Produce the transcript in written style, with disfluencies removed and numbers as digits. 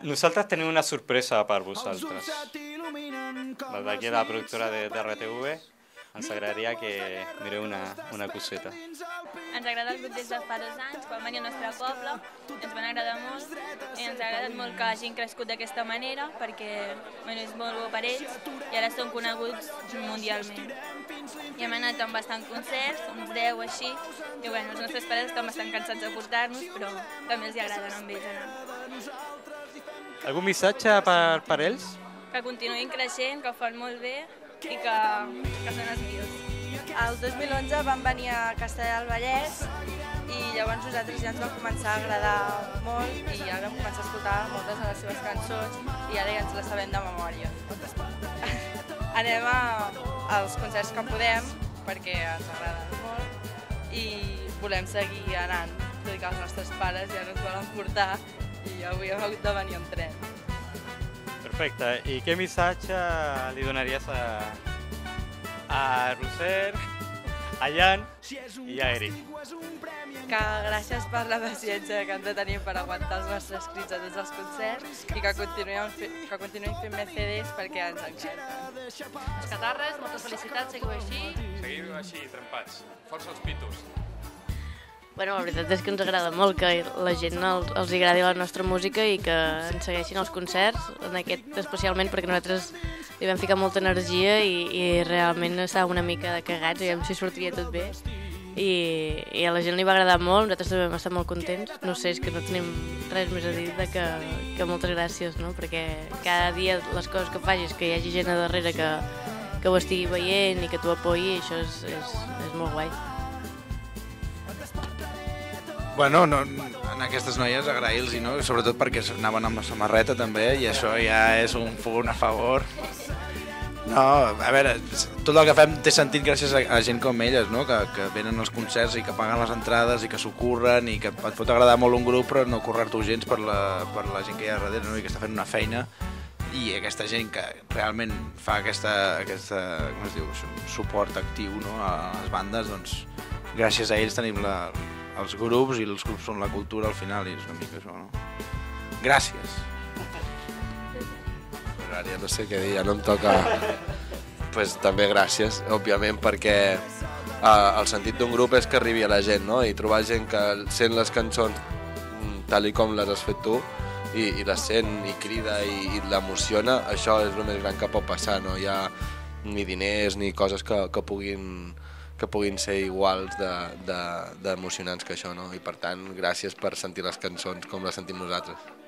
Nosaltres tenim una sorpresa per vosaltres. Des d'aquí la productora de RTV ens agradaria que mireu una coseta. Ens agrada el grup des de fa 2 anys, quan venir al nostre poble, ens van agradar molt i ens ha agradat molt que hagin crescut d'aquesta manera perquè és molt bo per ells i ara són coneguts mundialment. I hem anat amb bastant concerts, uns 10 o així, i els nostres pares estan bastant cansats de portar-nos, però també els agraden amb ells anar. Algun missatge per ells? Que continuïn creixent, que ho fan molt bé i que són els millors. El 2011 vam venir a Castellar del Vallès i llavors nosaltres ja ens va començar a agradar molt i ara vam començar a escoltar moltes de les seves cançons i ara ja ens les sabem de memòria. Anem als concerts que podem perquè ens agraden molt i volem seguir anant, tot i que els nostres pares ja no ens volen portar i avui hem hagut de venir amb tren. Perfecte. I què missatge li donaries a Roser, a Jan i a Eric? Que gràcies per la paciència que han de tenir per aguantar els nostres crits a tots els concerts i que continuïn fent més CDs perquè ens encanta. Els catarres, moltes felicitats, seguiu així. Seguiu així, trempats. Força els pitos. Bueno, la veritat és que ens agrada molt que la gent els agradi la nostra música i que ens segueixin els concerts, en aquest especialment perquè nosaltres li vam ficar molta energia i realment estàvem una mica cagats, aviam si sortiria tot bé. I a la gent li va agradar molt, nosaltres també vam estar molt contents. No sé, és que no tenim res més a dir que moltes gràcies, no? Perquè cada dia les coses que facis, que hi hagi gent a darrere que ho estigui veient i que t'ho apoyi, això és molt guai. Bueno, en aquestes noies agrair-los, no? Sobretot perquè anaven amb la samarreta també i això ja és un punt a favor. No, a veure, tot el que fem té sentit gràcies a gent com elles, no? Que venen als concerts i que paguen les entrades i que s'ho curren i que et pot agradar molt un grup però no currar-t'ho gens per la gent que hi ha darrere, no? I que està fent una feina i aquesta gent que realment fa aquesta com es diu, suport actiu, no? A les bandes, doncs gràcies a ells tenim els grups i els grups són la cultura al final i és una mica això, no? Gràcies. Ja no sé què dir, ja no em toca. Pues, també gràcies, òbviament, perquè el sentit d'un grup és que arribi a la gent, no? I trobar gent que sent les cançons tal i com les has fet tu i les sent i crida i l'emociona, això és el més gran que pot passar, no hi ha ni diners ni coses que puguin ser iguals d'emocionants que això, no? I per tant, gràcies per sentir les cançons com les sentim nosaltres.